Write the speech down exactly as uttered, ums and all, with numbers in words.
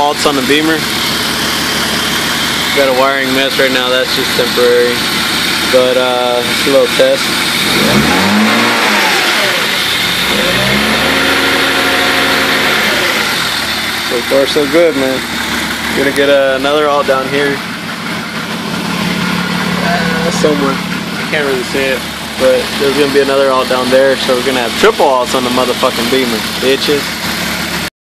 alts on the Beamer. Got a wiring mess right now, that's just temporary. But uh, it's a little test. So far so good, man. Gonna get uh, another alt down here. Uh, somewhere. Can't really see it. But there's gonna be another alt down there, so we're gonna have triple alts on the motherfucking Beamer, bitches.